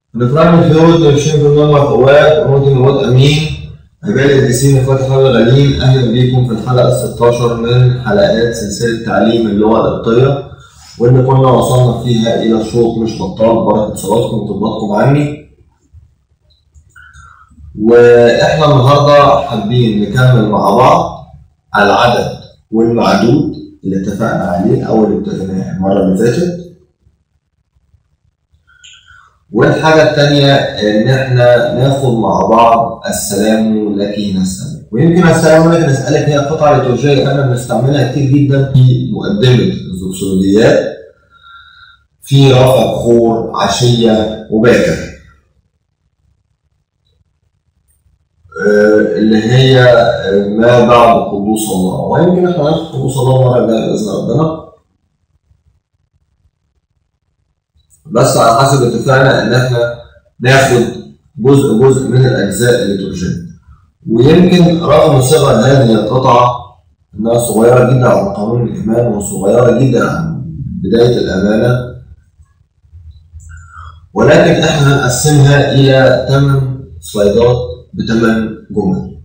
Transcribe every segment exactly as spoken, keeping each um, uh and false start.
نفرم الفيوز نمشي بالنمر فوات ونودي نواد أمين عباد الدسين إخواتي حبايبي الغاليين، أهلا بيكم في الحلقة الستاشر من حلقات سلسلة تعليم اللغة القبطية، واللي كنا وصلنا فيها إلى شوط مش بطال ببركة صلاتكم وطلباتكم عني. وإحنا النهاردة حابين نكمل مع بعض على العدد والمعدود اللي اتفقنا عليه أو اللي اتفقناه المرة اللي فاتت. والحاجة التانية إن إحنا ناخد مع بعض السلام لك نسألك، ويمكن السلام لك نسألك هي قطعة ليتورجية إحنا بنستعملها كتير جدا في مقدمة الزوكسولوجيات في رفع بخور عشية وباكر، اللي هي ما بعد قدوس الله، ويمكن إحنا هناخد قدوس الله مرة جاية بإذن ربنا، بس على حسب اتفاقنا ان احنا ناخد جزء جزء من الاجزاء الليتورجية. ويمكن رغم صغر هذه القطعه انها صغيره جدا عن قانون الايمان وصغيره جدا عن بدايه الامانه، ولكن احنا هنقسمها الى ثمان سلايدات بثمان جمل.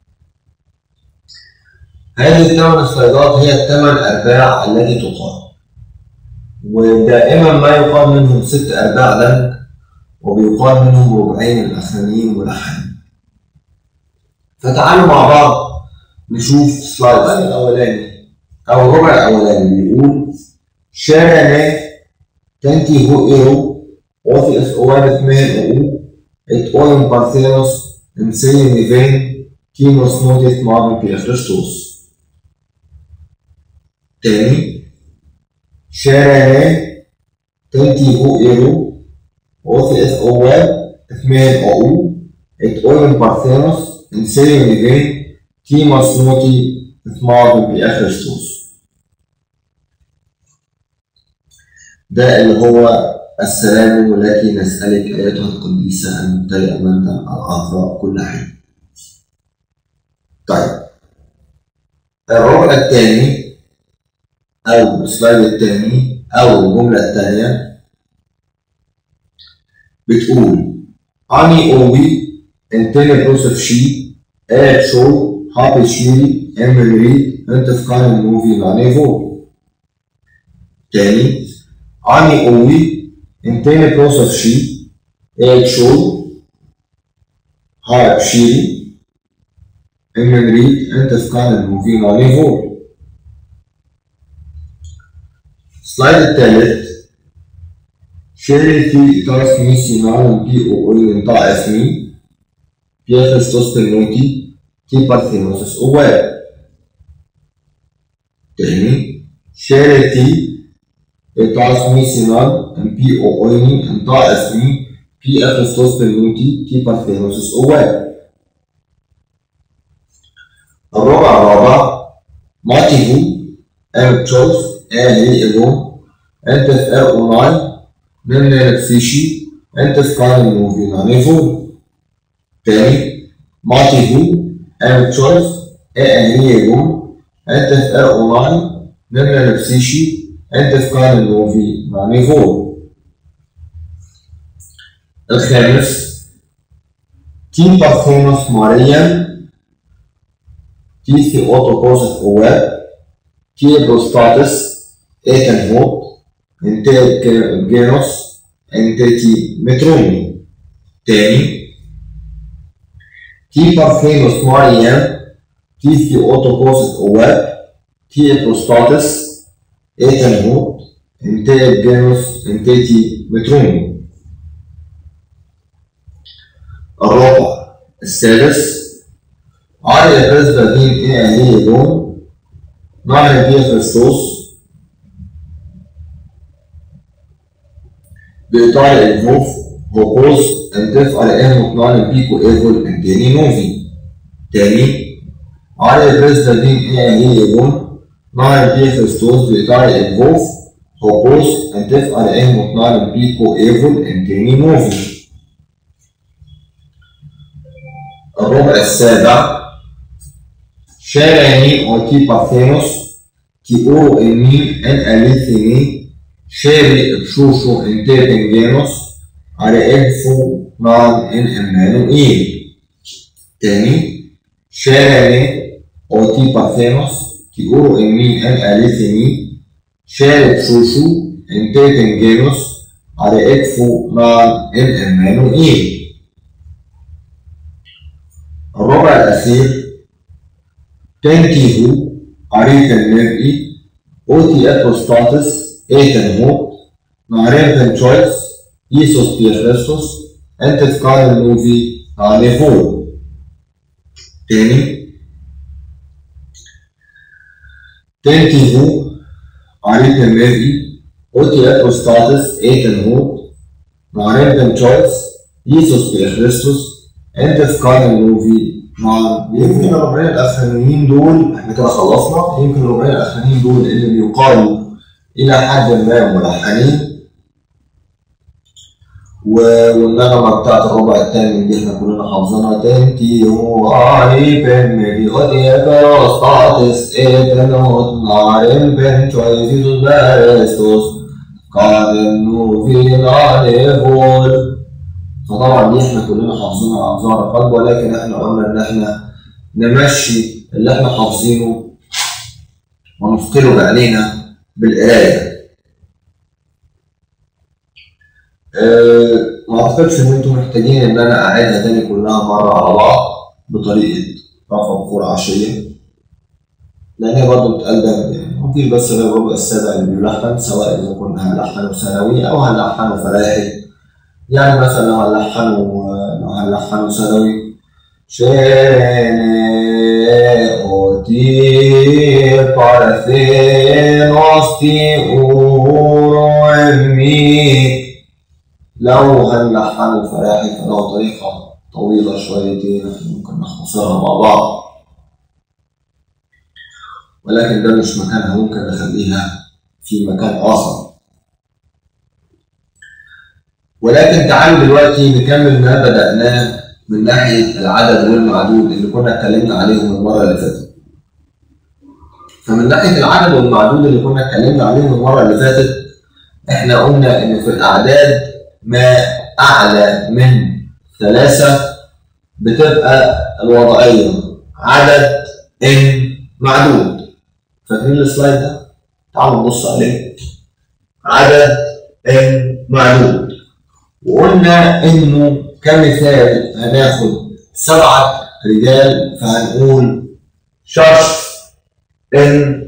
هذه الثمان سلايدات هي الثمان ارباع التي تقال، ودائما ما يقال منهم ست أرباع لنك، وبيقال منهم ربعين الأخرانيين ملحنين. فتعالوا مع بعض نشوف سلايد الأولاني أو الربع الأولاني. بيقول شارع تنتي هو إيرو وفي أسئوان ثمان أو إت أوين بارثينوس إنسين نيفين كيموس نوتيت مارن بي خريستوس. تاني شارع تنتي هو إيرو وفي أسئوان ثمان أو إت أوين بارثينوس إنسين نيفين كيموس نوتيت مارن بي خريستوس. ده اللي هو السلام لك نسألك أيتها القديسة الممتلئة مجدا العذراء كل حين. طيب الربع الثاني أو السلايد الثاني أو الجملة الثانية بتقول أني أوي انتني بروسف شي آت شو هابي شيري إمري أنت في كان الموفي معني فور. تاني أني أوي انتني بروسف شي آت شو هابي شيري إمري أنت في كان الموفي معني فور. السلايد الثالث شيري في إطارس ميسي نعلم بي أو أولي انطاع اسمي بي خريستوس بنوتي كي بارثينوسس أواب. تاني شيري في إطارس ميسي نعلم بي أو أولي انطاع اسمي بي خريستوس بنوتي كي بارثينوسس أواب. الربع الرابع ماتيفو أم تشوف أهلي إلهم أنت في أر أوناي من نفسيشي أنت في كان الموفي نانيفو. تاني ماتيفو أم تشوف أهلي إلهم أنت في أر أوناي من نفسيشي أنت في كان الموفي نانيفو. الخامس تي بارثينوس ماريا تي في أوتوكوسف أواب تي بروستاتس إيتن هوت انت جينوس انت تي مترومي. تاني تي بارثينوس ماريان تي في أوتوكوسف أواب تي بروستاتس إيتن هوت انت جينوس انت تي مترومي. الرابع السادس عاريا برزبا دين إيه هي دون نعم بي خريستوس بإيطاليا الفوف هوكوز انتف على إيه مقنان بيكو إيفول انتيني نوفي. تاني عاريا برزبا دين إيه هي دون نعم بي خريستوس بإيطاليا الفوف هوكوز انتف على إيه مقنان بيكو إيفول انتيني نوفي. الربع السابع شارعني أوتي بارثينوس كي أورو إني أن أليثيني شاري بشوشو انتي بنجانوس على إدفو نان إن إمانوئيل. تاني شارع أوتي باثينوس كيقولوا إمي إن أليثيني شارع شوشو إن تيتنجينوس على إدفو نان إن إمانوئيل. الربع الأخير تنكيهو عريف النرئي أوتي أتوستاتس إيتن هوت نعرفن تشويس إيسوس بيخريستوس أنت تفكار النوفي على فوق. تاني تنكيهو عريف النرئي أوتي أتوستاتس إيتن هوت نعرفن تشويس إيسوس بيخريستوس أنت تفكار النوفي مع يمكن الربعين الاخرانيين دول احنا كده خلصنا. يمكن الربعين الاخرانيين دول اللي بيقالوا الى حد ما ملحنين، والنغمه بتاعت الربع الثاني دي احنا كلنا حافظينها. تنتي هو عارفن ميغوديا كاستاتس ايتنوت نارن بن تشويسيس بارستوس كارنو فينا ليفول. فطبعا دي احنا كلنا حافظينها عن ظهر قلب، ولكن احنا قلنا ان احنا نمشي اللي احنا حافظينه ونثقله بعينينا بالقرايه. أه ما اعتقدش ان انتم محتاجين ان انا اعيدها تاني كلها مره على بعض بطريقه رفع بخور عشيه، لان هي برضه بتقلب يعني مفيش بس غير الربع السابع اللي بيلحن، سواء اذا كنا هنلحنه ثانوي او هنلحنه فلاحي. يعني مثلا لو هنلحنه لو هنلحنه ثانوي شيني أوتي بارثينوس تي أورو أمي. لو هنلحنه فلاحي فله طريقة طويلة شويتين ممكن نختصرها مع بعض، ولكن ده مش مكانها، ممكن نخليها في مكان آخر. ولكن تعالوا دلوقتي نكمل ما بدأناه من ناحية العدد والمعدود اللي كنا اتكلمنا عليهم المرة اللي فاتت. فمن ناحية العدد والمعدود اللي كنا اتكلمنا عليهم المرة اللي فاتت، احنا قلنا ان في الأعداد ما أعلى من ثلاثة بتبقى الوضعية عدد ان معدود. فاكرين السلايد ده؟ تعالوا نبص عليه. عدد ان معدود، وقلنا انه كمثال هناخد سبعة رجال فهنقول شخص ان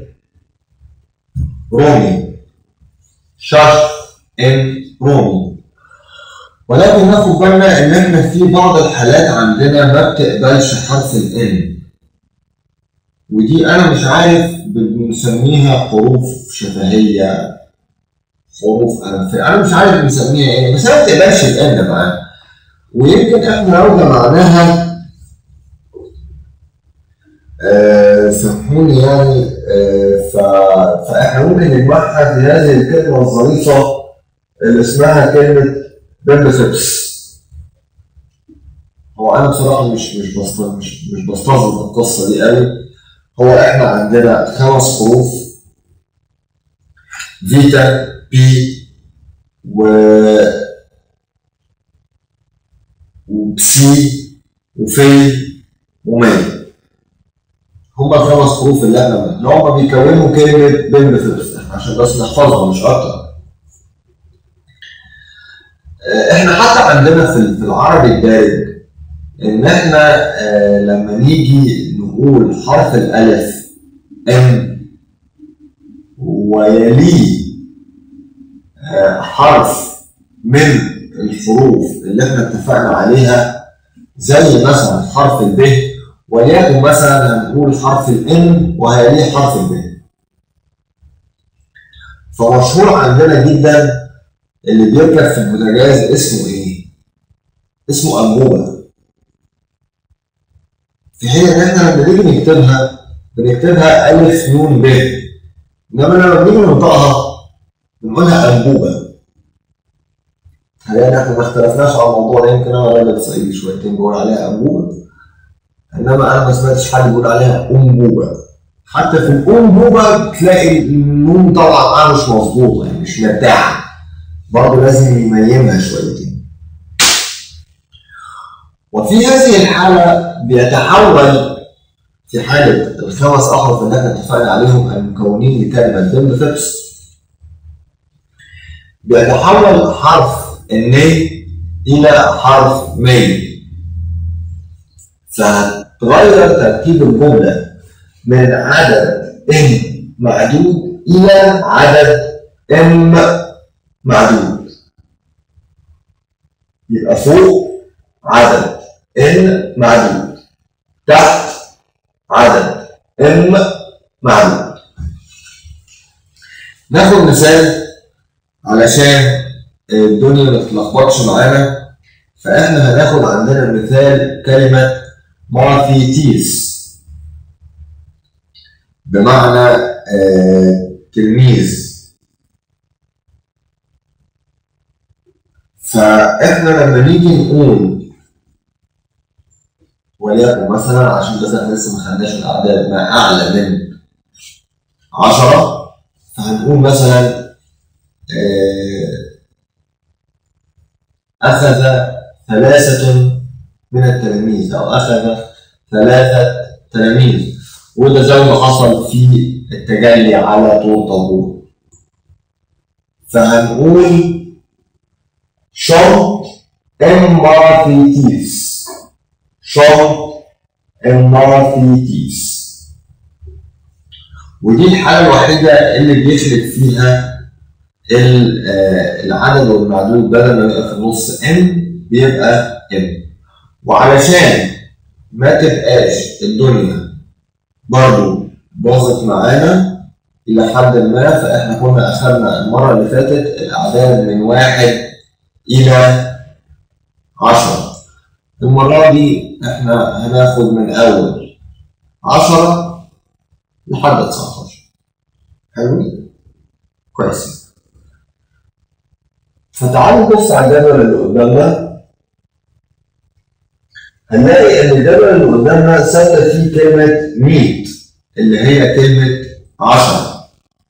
رومي، شخص ان رومي. ولكن ناخد بالنا ان احنا في بعض الحالات عندنا ما بتقبلش حرف الان، ودي انا مش عارف بنسميها حروف شفهيه، حروف انفيه، انا مش عارف بنسميها ايه، بس ما بتقبلش الان معانا. ويمكن احنا لو جمعناها آه سامحوني يعني آه فاحنا ممكن نجمعها في هذه الكلمه الظريفه اللي اسمها كلمه بنفيتس. هو انا بصراحه مش مش بستظهر مش مش بستظهر القصه دي قوي. هو احنا عندنا خمس حروف: فيتا، بي، و وبسي وفي ومي. هما الخمس حروف اللي احنا اللي هما بيكونوا كلمة بنفيتس عشان بس نحفظها مش أكتر. احنا حتى عندنا في العربي الدارج إن احنا اه لما نيجي نقول حرف الألف ام ويليه اه حرف من الحروف اللي احنا اتفقنا عليها زي مثلا حرف الب، وليكن مثلا هنقول حرف الان وهيليه حرف الب. فمشهور عندنا جدا اللي بيركب في البوتاجاز اسمه ايه؟ اسمه انبوبه. في حين ان احنا لما نيجي نكتبها بنكتبها الف نون ب، انما لما بنيجي ننطقها بنقولها انبوبه. حاليا احنا ما اختلفناش على الموضوع ده، يمكن انا راجل صعيدي شويتين بقول عليها انبوبه، انما انا ما سمعتش حد بيقول عليها انبوبه. حتى في الانبوبه تلاقي النون طبعا مش مظبوطه، يعني مش مبدعه، برضه لازم يميمها شويتين. في هذه الحالة بيتحول في حالة الخمس أحرف اللي احنا اتفقنا عليهم المكونين لكلمة بنفيتس، بيتحول حرف الني إلى حرف مي، فهتغير ترتيب الجملة من عدد ان معدود إلى عدد ام معدود. يبقى فوق عدد ان معدود، تحت عدد ام معدود. ناخد مثال علشان الدنيا ما تتلخبطش معانا، فاحنا هناخد عندنا مثال كلمة مارثيتيس بمعنى آه تلميذ. فاحنا لما نيجي نقول وليكن مثلا، عشان بس احنا لسه ما خدناش الاعداد ما اعلى من عشرة، فهنقول مثلا آه اخذ ثلاثة من التلاميذ او اخذ ثلاثة تلاميذ، وده زي ما حصل في التجلي على طور طابور. فهنقول شنط مارثيتيس، شنط مارثيتيس. ودي الحالة الوحيدة اللي بيخلف فيها العدد والمعدود، بدل ما يبقى في النص ام بيبقى ام. وعلشان ما تبقاش الدنيا برضو باظت معانا إلى حد ما، فإحنا كنا أخذنا المرة اللي فاتت الأعداد من واحد إلى عشرة. المرة دي إحنا هناخد من أول عشرة لحد تسعتاشر. حلو؟ كويس. فتعالوا نبص على الجدول اللي قدامنا، هنلاقي إن الجدول اللي قدامنا ثابتة فيه كلمة مية اللي هي كلمة عشرة.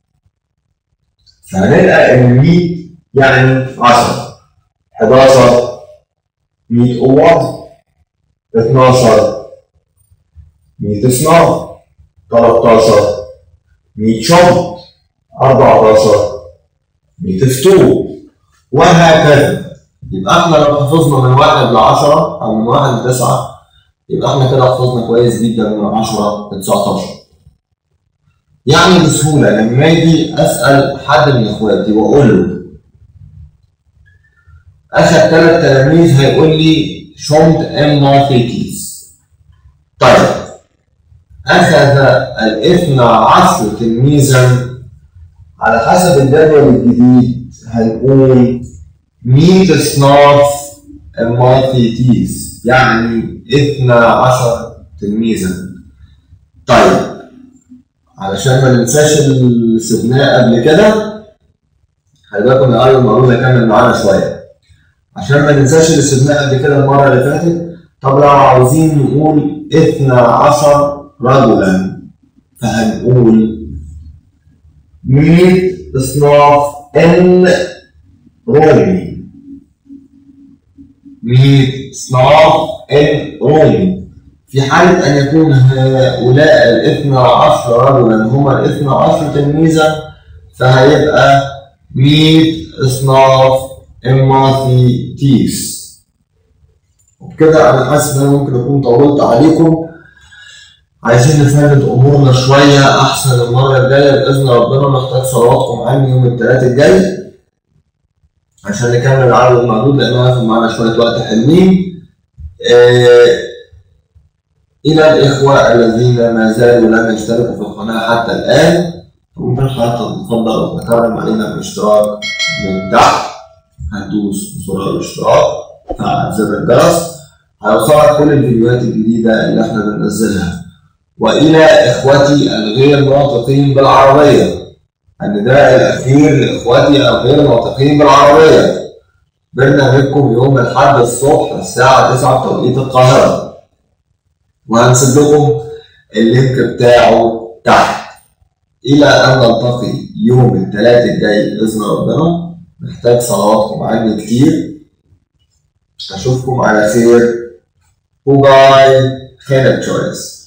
فهنلقى إن مية يعني عشرة، حداشر مية أوض، اتناشر مية صناعة، تلتاشر مية شنط، أربعتاشر مية فطور، وهكذا. يبقى احنا لو حفظنا من واحد لعشرة أو من واحد لتسعة، يبقى احنا كده حفظنا كويس جدا من عشرة لتسعتاشر. يعني بسهولة لما يجي أسأل حد من إخواتي وأقول له أخذ ثلاث تلاميذ، هيقول لي شنط ام مارثيتيس. طيب أخذ الاثنى عشر تلميذا، على حسب الجدول الجديد هنقول مية صناف مارثيتيس، يعني اثنى عشر تلميذا. طيب علشان ما ننساش اللي سبناه قبل كده، خلي بالكم يا ايوه المعلومه كمل معانا شويه عشان ما ننساش اللي سبناه قبل كده المره اللي فاتت. طب لو عاوزين نقول اثنى عشر رجلا، فهنقول مية صناف ان رومي، مية صناف ان رومي. في حالة أن يكون هؤلاء الاثنى عشر رجلا هما الاثنى عشر تلميذا، فهيبقى مية صناف مارثيتيس. وبكده أنا حاسس إن أنا ممكن أكون طولت عليكم. عايزين نفند أمورنا شوية أحسن المرة الجاية بإذن ربنا. محتاج صلواتكم عني يوم الثلاث الجاي عشان نكمل العدد المعدود، لأنه هياخد معانا شوية وقت حلوين. إيه إلى الإخوة الذين ما زالوا لم يشتركوا في القناة حتى الآن، ممكن حضرتك تفضل وتكرم علينا بالاشتراك من تحت. هتدوس زرار الاشتراك، تفعل زر الجرس، هيوصلك كل الفيديوهات الجديدة اللي احنا بننزلها. وإلى إخوتي الغير ناطقين بالعربية، النداء الأخير لإخوتي الغير ناطقين بالعربية، برنامجكم يوم الأحد الصبح الساعة تسعة بتوقيت القاهرة، وهنسيب لكم اللينك بتاعه تحت. إلى أن نلتقي يوم الثلاث الجاي بإذن ربنا. محتاج صلواتكم عني كتير. أشوفكم على خير Who guy Caleb Choice